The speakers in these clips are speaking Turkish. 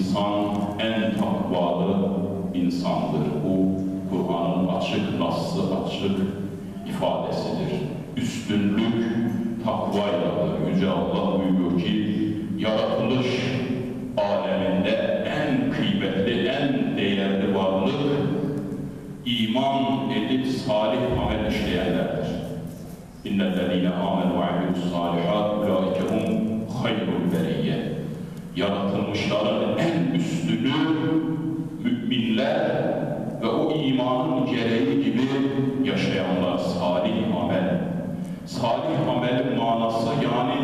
insan en takvalı insandır. Bu Kur'an'ın açık nassı, açık ifadesidir. Üstünlük takvayladır. Yüce Allah buyuruyor ki, yaratılış aleminde en kıymetli, en değerli varlık iman edip salih amel işleyenlerdir. İnnellezîne âmenû ve amilussâlihât ulâike hum hayrul beriyye. Yaratılmışların en üstünü müminler ve o imanın gereği gibi yaşayanlar, salih amel. Salih amelin manası yani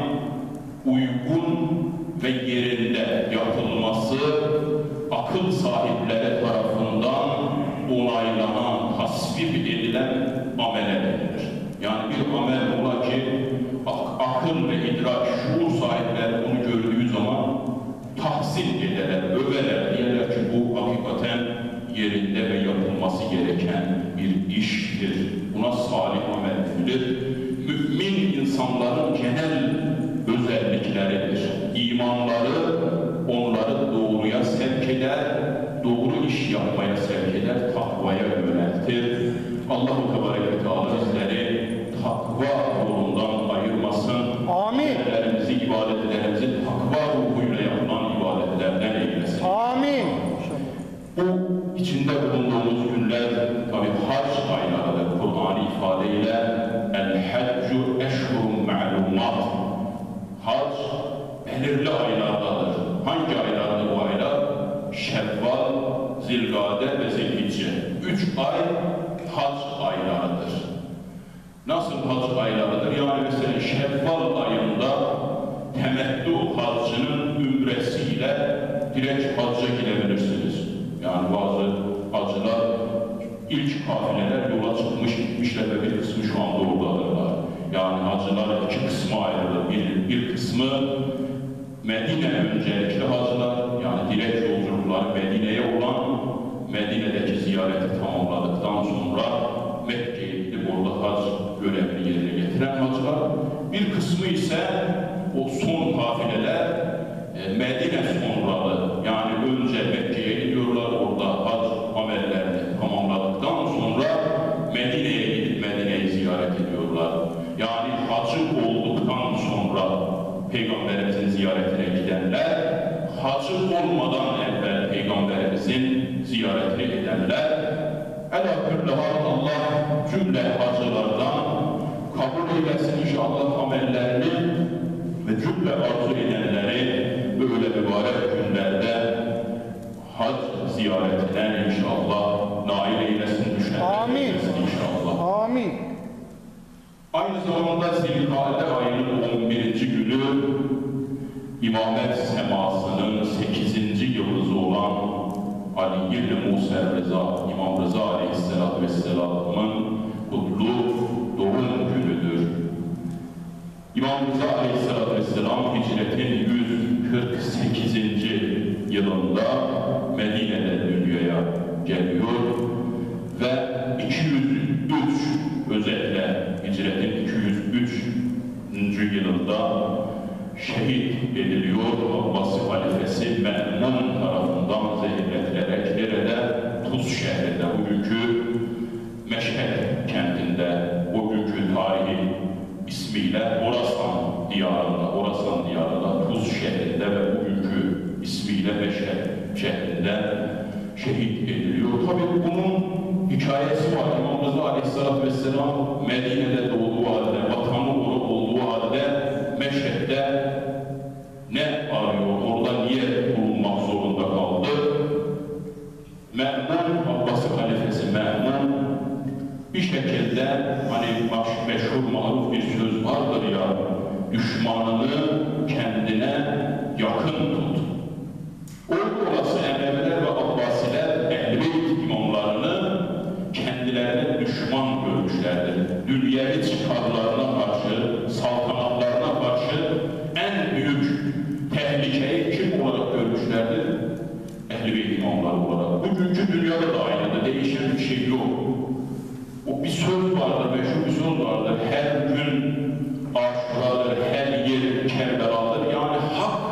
uygun ve yerinde yapılması, akıl sahipleri tarafından onaylanan, tasvip edilen amele denilir. Yani bir amel ola ki akıl ve idrak, şuur sahipleri onu gördüğü zaman tahsin ederler, överler, diyorlar ki bu hakikaten yerinde ve yapılması gereken bir iştir. Buna salih amel denilir. Mümin insanların genel özellikleridir. İmanları onları doğruya sevk eder, doğru iş yapmaya sevk eder, takvaya yöneltir. Allah-u Tebarek ve Teala bizleri takva yolundan ayırmasın. Amin. Amellerimizi, ibadetlerimizi takva ruhuyla yapılan ibadetlerden eylesin. Amin. Bu içinde bulunduğumuz günler tabi hac aylarıdır. Kur'an ifadeyle el-haccu eşhurun ma'lumat. Hac belirli aylardadır. Hangi aylardır bu aylar? Şevval, Zilgade ve Zilhicce. 3 ay hac aylarıdır. Nasıl hac aylarıdır? Yani mesela Şevval ayında temettü hacının ümresiyle direkt hacca gidebilirsiniz. Yani bazı hacılar ilk kafileler yola çıkmış, gitmişler ve bir kısmı şu anda oradadırlar. Yani hacılar iki kısma ayrılır. Bir kısmı Medine öncelikli hacılar, yani direkt yolculukları Medine'ye olan, Medine'deki ziyareti tamamladıktan sonra Mekke'ye gidip orada hac görevini yerine getiren hacılar. Bir kısmı ise o son kafileler Medine sonralı, yani önce Mekke'ye gidiyorlar, orada hac amellerini tamamladıktan sonra Medine'ye gidip Medine'yi ziyaret ediyorlar. Yani hacı olduktan sonra Peygamberimizin ziyaretine gidenler, hacı olmadan evvel Peygamberimizin ziyaretine gidenler, elhamdülillah Allah cümle hacılardan kabul eylesin inşallah amellerini ve cümle arzu edenleri böyle mübarek günlerde hac ziyaretine inşallah nail eylesin, düşenler eylesin inşallah. Amin. Aynı zamanda Zilkade ayının 11. günü İmamet semasının 8. yıldızı olan Ali İbni Musa Rıza, İmam Rıza Aleyhisselatü Vesselam'ın kutlu doğum günüdür. İmam Rıza Aleyhisselatü Vesselam hicretin 148. yılında Medine'de dünyaya geliyor ve 203 özetle hicretin 203. yılında şehit ediliyor. Abbasi halifesi Me'mun tarafından zehirletilerek nerede? Tuz şehrinde, bugünkü Meşhed kentinde, bugünkü tarihi ismiyle Orasan diyarında Tuz şehrinde ve bugünkü ismiyle Meşhed şehrinde şehit ediliyor. Tabii bunun hikayesi var. İmam Rıza Aleyhisselatü Vesselam Medine'de doğduğu halde, vatanı olduğu halde Meşhed'de ne arıyor? Orada niye bulunmak zorunda kaldı? Me'mun, Abbasi halifesi Me'mun bir şekilde hani meşhur maruf bir söz vardır ya, düşmanını kendine yakın tut. Orası Emeviler ve Abbasiler Ehl-i Beyt imamlarını kendilerine düşman görmüşlerdir. Dünyevi çıkarlarına karşı, saltanatlarına karşı en büyük tehlikeyi kim olarak görmüşlerdir? Ehl-i Beyt imamları olarak. Bugünkü dünyada da aynıdır, değişen bir şey yok. O bir söz vardır, meşhur bir söz vardır. Her gün Aşuradır, her yer Kerbeladır. Yani hak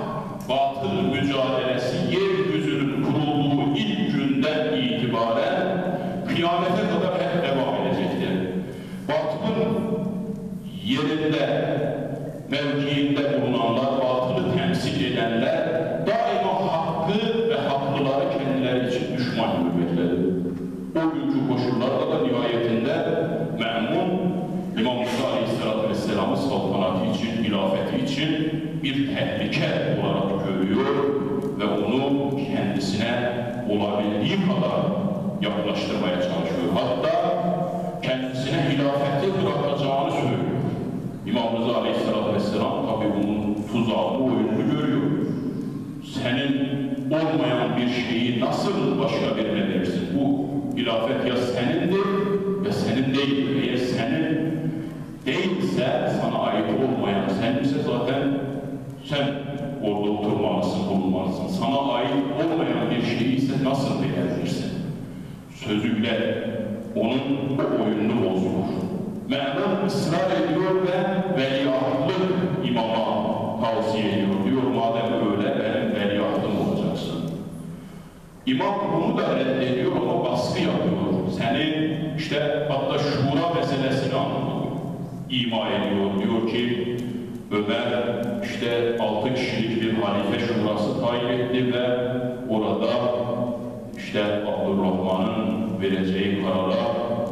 batıl mücadelesi yeryüzünün kurulduğu ilk günden itibaren kıyamete kadar hep devam edecektir. Batılın yerinde, mevkiinde bulunanlar, batılı temsil edenler daima hakkı ve haklıları kendileri için düşman görmektedir. O günkü koşullarda da nihayetinde Məmun İmam Musa Aleyhisselatü Vesselam'ın saltanatı için, hilafeti için bir tehlike olarak görüyor ve onu kendisine olabildiği kadar yaklaştırmaya çalışıyor. Hatta kendisine hilafeti bırakacağını söylüyor. İmam Rıza Aleyhisselatü Vesselam tabi bunun tuzağını, oyununu görüyor. Senin olmayan bir şeyi nasıl başka birine verirsin? Bu hilafet ya senindir ya senin değildir. Eğer senin değilse, sana ait olmayan seninse zaten sen orada oturmalısın, bulunmalısın. Sana ait olmayan bir şeyi ise nasıl beğenirsin? Sözüyle onun o oyununu bozuyor. Məmun ısrar ediyor ve veliahtlık imama tavsiye ediyor. Diyor madem öyle benim veliahtım olacaksın. İmam bunu da reddediyor ama baskı yapıyor. Seni işte hatta şura meselesini anlatıyor. İma ediyor. Diyor ki Ömer işte 6 kişilik bir halife şurası tayin etti ve orada işte Abdurrahman'ın vereceği karara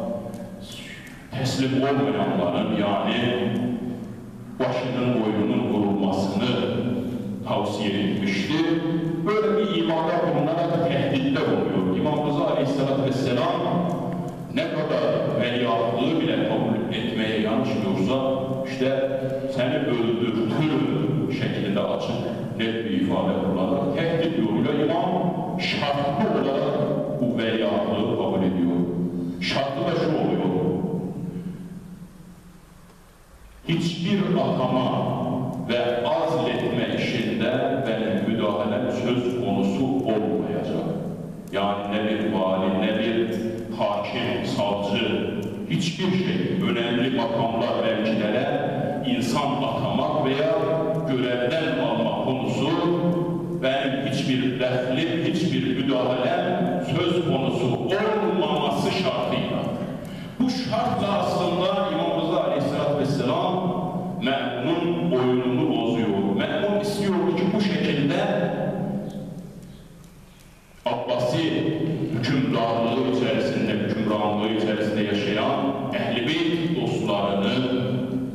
teslim olmayanların yani başının boynunun vurulmasını tavsiye etmişti. Böyle bir imada bulunarak tehditte bulunuyor. İmam Rıza Aleyhisselatü Vesselam ne kadar veliahtlığı bile kabul etmeye yanaşmıyorsa işte seni öldürtürüm şeklinde açık net bir ifade kullanarak tehdit yoluyla imam şartlı olarak bu veliahtlığı kabul ediyor. Şartlı da şu oluyor. Hiçbir atama ve azletme işinde benim müdahalem söz konusu olmayacak. Yani ne bir vali, ne bir hakim, savcı, hiçbir şey, önemli makamlar, mevkilere insan atamak veya görevden almak konusu benim hiçbir dehlim, hiçbir müdahalem söz konusu olmaması şartıyla. Bu şartla aslında İmam Rıza Aleyhisselatü Vesselam Məmun'un oyununu bozuyor. Məmun istiyordu ki bu şekilde Abbasi hükümdarlığı içerisinde, hükümranlığı içerisinde yaşayan Ehl-i Beyt dostlarını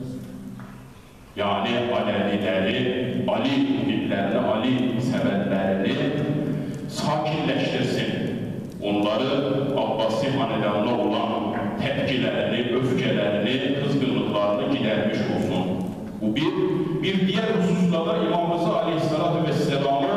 yani Alevileri, Ali muhiblerini, Ali sevenlerini sakinleştirsin. Onları Abbasi hanedanına olan tepkilerini, öfkelerini, kızgınlıklarını gidermiş olsun. Bu bir diğer hususla da İmam Rıza Aleyhisselatü Vesselam'ı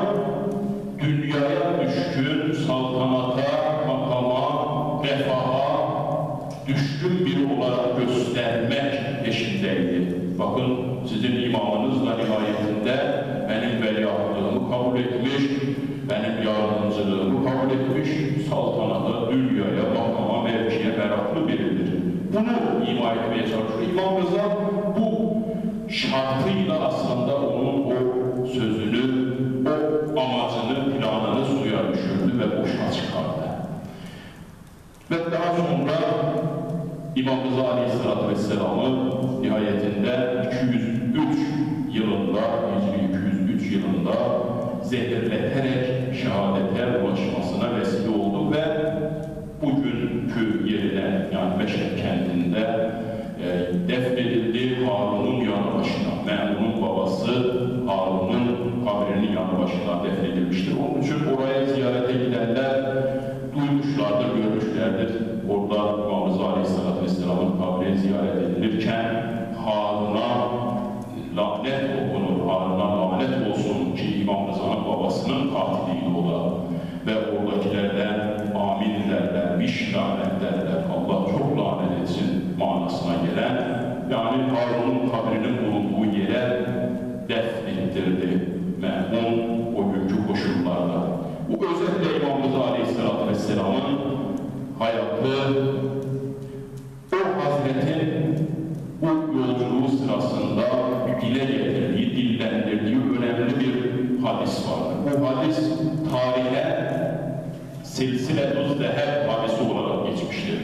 dünyaya düşkün, saltanata, makama, refaha düşkün biri olarak göstermek peşindeydi. Bakın sizin imamınız da nihayetinde benim veliahtlığımı kabul etmiş, benim yardımcılığımı kabul etmiş, saltanata, dünyaya, makama, mevkiye meraklı biridir. Bunu ima etmeye çalışıyor. İmam Rıza bu şartıyla aslında onun o sözünü, o amacını, planını suya düşürdü ve boşa çıkardı. Ve daha sonra İmam Rıza Aleyhisselatü Vesselam'ı nihayetinde 203 yılında, Hicri 203 yılında zehirleterek şehadete ulaşmasına vesile oldu ve bugünkü yerine yani Meşhed kentinde defnedildi Harun'un yanı başına. Məmun'un babası Harun'un kabrinin yanı başına defnedilmiştir. Onun için oraya ziyarete gidenler duymuşlardır, görmüşlerdir. Orada İmam Rıza Aleyhisselatü Vesselam'ın kabri ziyaret edilirken Harun'a lanet okunur, Harun'a lanet olsun ki İmam Rıza'nın babasının katiliydi o da. Ve oradakilerden amin derlermiş, lanet derler. Allah çok lanet etsin manasına gelen, yani Harun'un kabrinin bulunduğu yere defnettirdi Məmun o günkü koşullarda. Bu özellikle İmam Rıza Aleyhisselatü Vesselam'ın hayatı, o Hazretin bu yolculuğu sırasında dile getirdiği, dillendirdiği önemli bir hadis vardır. Bu hadis tarihe silsilə-tü zəhəb hadisi olarak geçmiştir.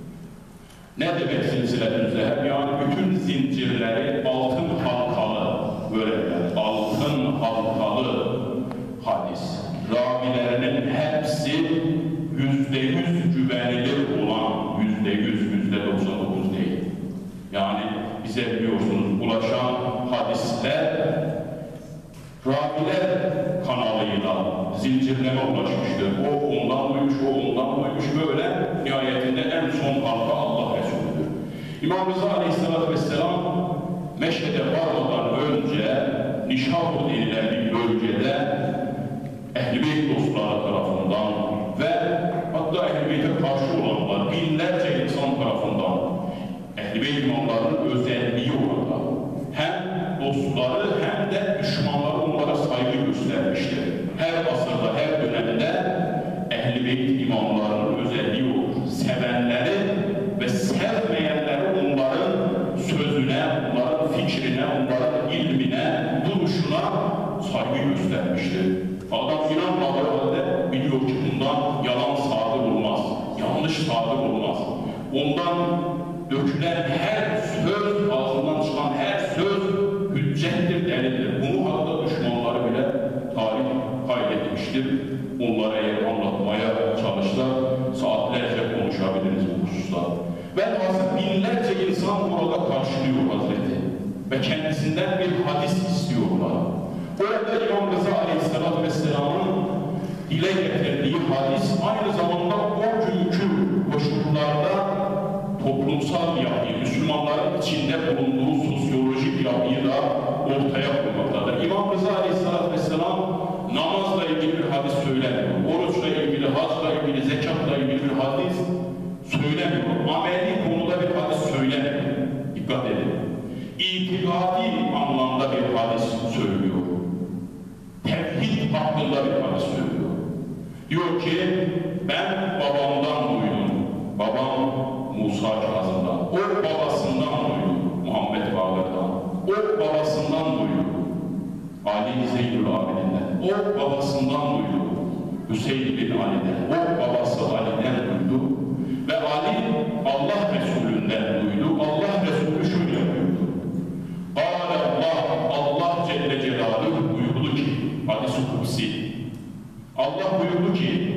Ne demek silsilə-tü zəhəb? Yani bütün zincirleri altın halkalı, böyle altın halkalı hadis. Ravilerinin hepsi %100 güvenilir olan, %100, %99 değil. Yani bize biliyorsunuz ulaşan hadisler raviler kanalıyla zincirleme ulaşmıştır. O ondan duymuş, o ondan duymuş, böyle nihayetinde en son halka Allah Resulüdür. İmam Rıza Aleyhisselatü Vesselam Meşhed'e varmadan önce Nişabur denilen bir bölgede Ehl-i Beyt dostları tarafından ve hatta Ehl-i Beyt'e karşı olanlar binlerce insan tarafından Ehl-i Beyt imamlarının özelliği orada. Hem dostları hem de düşmanları onlara saygı göstermiştir. Her asırda, her dönemde Ehl-i Beyt imamlarının özelliği olur. Sevenleri ve sevmeyenleri onların sözüne, onların fikrine, onların ilmine, duruşuna saygı göstermiştir. Adam inanmadığı halde biliyor ki bundan yalan sadır olmaz, yanlış sadır olmaz. Ondan dökülen her söz, ağzından çıkan her söz hüccettir, delildir. Bunu hatta düşmanları bile tarih kaydetmiştir. Onlara eğer anlatmaya çalışsak saatlerce konuşabiliriz bu hususta. Velhasıl binlerce insan burada karşılıyor Hazreti ve kendisinden bir hadis istiyorlar. Orada İmam Rıza Aleyhisselatü Vesselam'ın dile getirdiği hadis aynı zamanda o günkü koşullarda toplumsal yapıyı, Müslümanların içinde bulunduğu sosyolojik yapıyı da ortaya koymaktadır. İmam Rıza Aleyhisselatü Vesselam namazla ilgili bir hadis söylemiyor, oruçla ilgili, hacla ilgili, zekatla ilgili bir hadis söylemiyor, ameli konuda bir hadis söylemiyor. Dikkat edin. İtikadi anlamda bir hadis söylüyor. Tevhid hakkında bir hadis söylüyor. Diyor ki, ben babamdan duydum. Babam Musa Kazım'dan. O babasından duydu. Muhammed Bağır'dan. O babasından duydu. Ali Zeynül Abidin'den. O babasından duydu. Hüseyin bin Ali'den. O babası Ali'den duydu. Ve Ali Allah Resulü'nden duydu. Allah Resulü şöyle buyurdu. Allah Celle Celaluhu buyurdu ki, hadis-i kutsi, Allah buyurdu ki,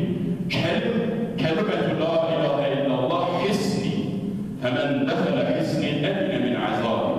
kelimetü la ilahe illallah hisni, femen defele hisni emine min azabi.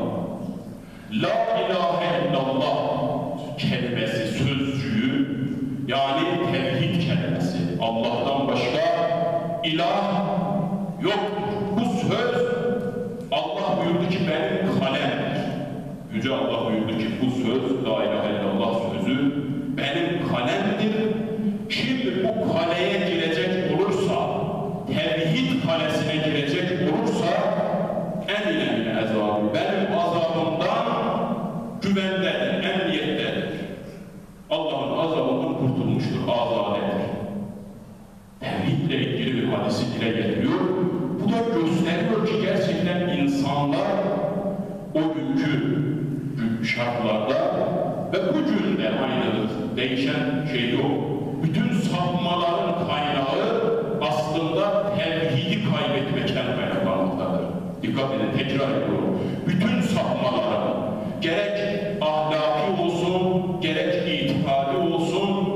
La ilahe illallah kelimesi, sözcüğü, yani tevhid kelimesi. Allah'tan başka ilah yoktur. Bu söz, Allah buyurdu ki benim kalemdir. Yüce Allah buyurdu ki bu söz, la ilahe illallah sözü benim kalemdir. Kim bu kaleye girecek olursa, tevhid kalesine girecek olursa, emine min azabı, benim azabımdan güvendedir, emniyettedir. Allah'ın azabından kurtulmuştur, azadedir. Tevhidle ilgili bir hadisi dile getiriyor. Bu da gösteriyor ki gerçekten insanlar o günkü şartlarda ve bugün de aynıdır. Değişen şey yok. Bütün sapmaların kaynağı aslında tevhidi kaybetmekten kaynaklanmaktadır. Dikkat edin, tekrar ediyorum. Bütün sapmaların gerek ahlaki olsun, gerek itikadi olsun,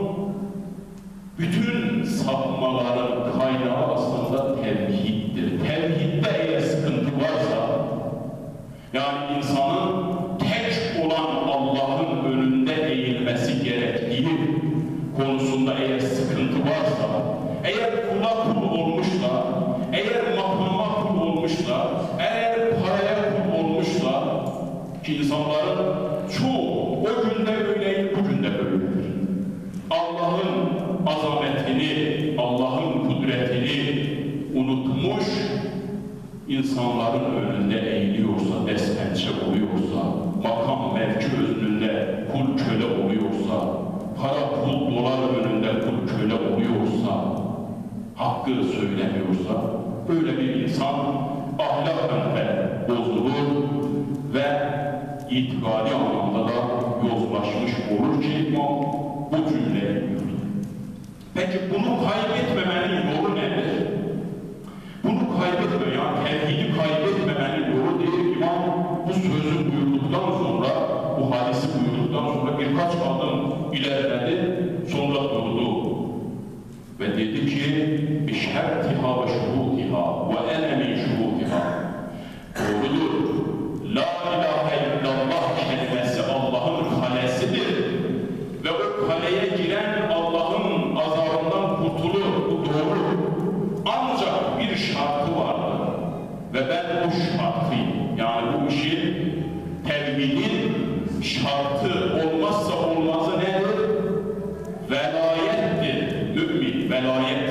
bütün sapmaların kaynağı aslında tevhiddir. Tevhidde eğer sıkıntı varsa, yani insanın tek olan Allah'ın önünde eğilmesi gerektiği konusunda eğer sıkıntı varsa, eğer kula kul olmuşsa, eğer makama kul olmuşsa, eğer paraya kul olmuşsa, ki insanların çoğu o günde öyleydi, bugün de öyledir. Allah'ın azametini, Allah'ın kudretini unutmuş, insanların önünde eğiliyorsa, despençe oluyorsa, makam mevki önünde kul köle oluyorsa, para pul dolar önünde kul köle oluyorsa, hakkı söylemiyorsa, böyle bir insan ahlaken bozulur ve itikadi anlamda da yozlaşmış olur ki bu cümleyi buyurdu. Peki bunu kaybetmemenin yolu nedir? Bunu kaybetme, yani tevhidi kaybetmemenin yolu değil. İmam bu sözü buyurduktan sonra, bu hadisi buyurduktan sonra birkaç adım ilerledi, sonra durdu. Ve dedi ki, بِشَرْتِهَا وَشُرُوتِهَا وَاَنَ مِنْ شُرُوتِهَا. Doğrudur. La ilahe illallah kelimesi Allah'ın kalesidir. Ve o kaleye giren Allah'ın azabından kurtulur. Bu doğru. Ancak bir şartı vardır. Ve ben o şartı, yani bu işin tevhidin şartı olmazsa olmazı nedir? Velayettir. Mümin, velayet.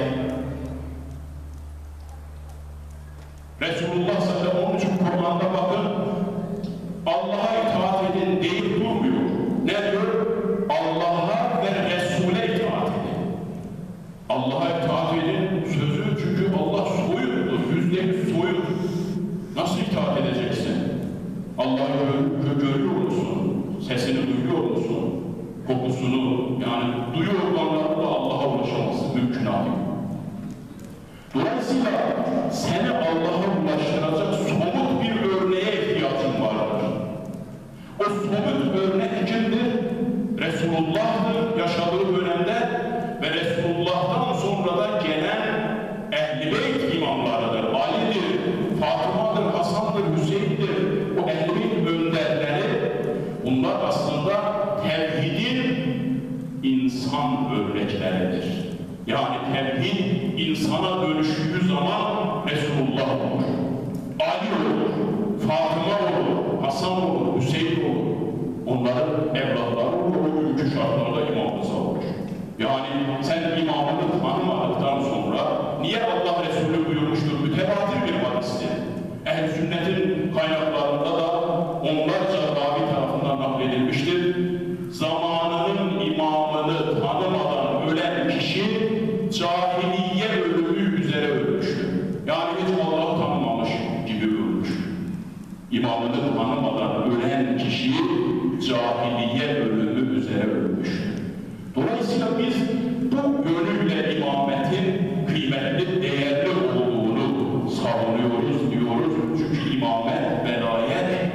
Resulullah sallallahu aleyhi ve sellem Kur'an'da bakın, Allah'a itaat edin deyip durmuyor. Ne diyor? Allah'a ve Resul'e itaat edin. Allah'a itaat edin sözü, çünkü Allah soyuttur, %100 soyut. Nasıl itaat edeceksin? Allah'ı görüyor musun? Sesini duyuyor musun? Kokusunu, yani duyuyor olanlarla Allah'a ulaşamazsın, mümkünatı. Dolayısıyla seni Allah'a ulaştıracak somut bir örneğe ihtiyacın vardır. O somut örnek kimdir? Resulullah'tır yaşadığı dönemde ve Resulullah'tan sonra da gelen Ehl-i Beyt imamlarıdır. Ali'dir, Fatıma'dır, Hasan'dır, Hüseyin'dir. O Ehl-i Beyt önderleri, bunlar aslında tevhidin insan örnekleridir. Yani tevhid insana dönüştüğü zaman Resulullah olur. Ali olur, Fatıma olur, Hasan olur, Hüseyin olur. Onların evlatları olur, o günkü şartlarda imamımıza olur. Yani sen imamını tanımadıktan sonra niye Allah Resulü buyurmuştur? Mütevatir bir hadistir. Ehl-i sünnetin kaynaklarında da onlarca ravi tarafından nakledilmiştir. Zamanının imamını tanımadan ölen kişi cahiliye ölümü üzere ölmüştür. Yani hiç Allah'ı tanımamış gibi ölmüş. İmamını tanımadan ölen kişi cahiliye ölümü üzere ölmüştür. Dolayısıyla biz bu yönüyle imametin kıymetli, değerli olduğunu savunuyoruz, diyoruz. Çünkü imamet, velayet,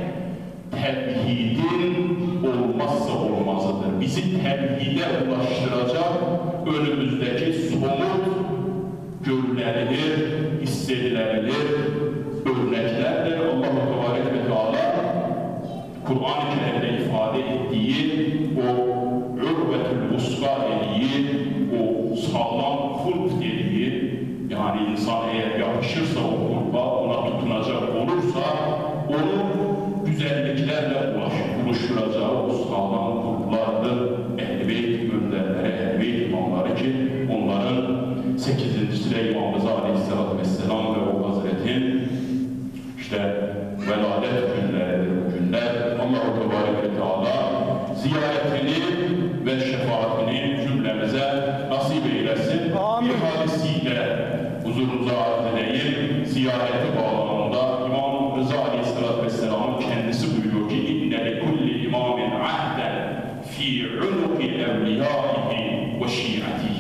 tevhidin olmazsa olmazıdır. Bizi tevhide ulaştıracak önümüzdeki somut, görülebilir, hissedilebilir örneklerdir. Allah-u Tebarek ve Teala Kur'an-ı Kerim'de ifade ettiği o ürvetül vuska dediği, o sağlam kulp dediği, yani insan eğer yapışırsa o kulpa, ona tutunacak olursa onu güzelliklerle buluşturacağı o sağlam kulplardır. Ehl-i Beyt önderleri, Ehl-i Beyt imamları ki onların 8.'sine İmamımız Aleyhisselatü Vesselam ve o Hazretin işte veladet günleridir bu günler. Allah-u Tebarek ve Teala ziyaretini ve şefaatini cümlemize nasip eylesin. Amin. Bir hadisiyle huzurunuza arz edeyim. Ziyareti bağlamında İmam Rıza Aleyhisselatü Vesselam'ın kendisi buyuruyor ki اِنَّ لِكُلِّ اِمَامٍ عَهْدًا فِي عُنُقِ اَوْلِيَائِهِ وَشِيعَتِهِ.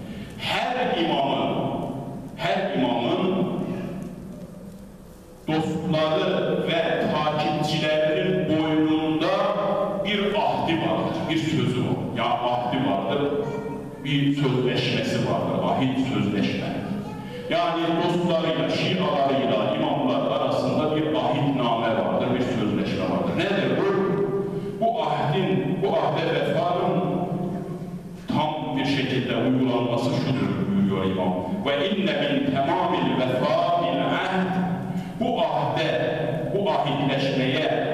Her imamın dostları ve takipçilerinin boynunda bir ahdi vardır, bir sözü var. Ya ahdi vardır, bir sözleşmesi vardır, ahit sözleşme. Yani dostlarıyla, şialarıyla, imamlar arasında bir ahitname vardır, bir sözleşme vardır. Nedir bu? Bu ahde vefanın tam bir şekilde uygulanması şudur buyuruyor İmam. Ve inne min temamil vefa bil ahd. Bu ahde, bu ahitleşmeye